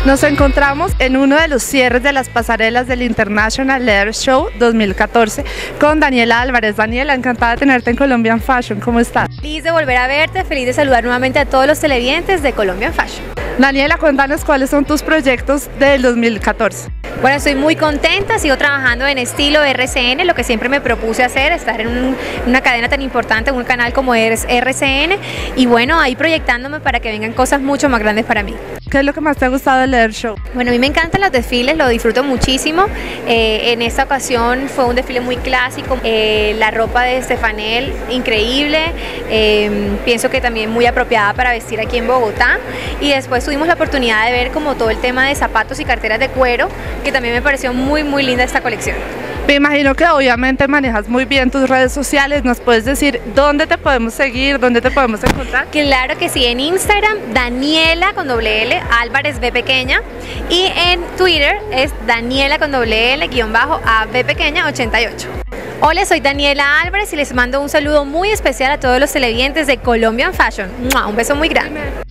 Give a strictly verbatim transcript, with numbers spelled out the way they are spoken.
Nos encontramos en uno de los cierres de las pasarelas del International Leather Show dos mil catorce con Daniela Álvarez. Daniela, encantada de tenerte en Colombian Fashion. ¿Cómo estás? Feliz de volver a verte, feliz de saludar nuevamente a todos los televidentes de Colombian Fashion. Daniela, cuéntanos cuáles son tus proyectos del dos mil catorce. Bueno, estoy muy contenta, sigo trabajando en estilo R C N, lo que siempre me propuse hacer, estar en un, una cadena tan importante, un canal como es R C N, y bueno, ahí proyectándome para que vengan cosas mucho más grandes para mí. ¿Qué es lo que más te ha gustado del Leather Show? Bueno, a mí me encantan los desfiles, lo disfruto muchísimo. Eh, en esta ocasión fue un desfile muy clásico, eh, la ropa de Stefanel, increíble, eh, pienso que también muy apropiada para vestir aquí en Bogotá, y después tuvimos la oportunidad de ver como todo el tema de zapatos y carteras de cuero, que también me pareció muy muy linda esta colección. Me imagino que obviamente manejas muy bien tus redes sociales. ¿Nos puedes decir dónde te podemos seguir, dónde te podemos encontrar? Claro que sí, en Instagram, Daniela con doble L, Álvarez B pequeña, y en Twitter es Daniela con doble L, guión bajo, A B pequeña, ochenta y ocho. Hola, soy Daniela Álvarez y les mando un saludo muy especial a todos los televidentes de Colombian Fashion. Un beso muy grande.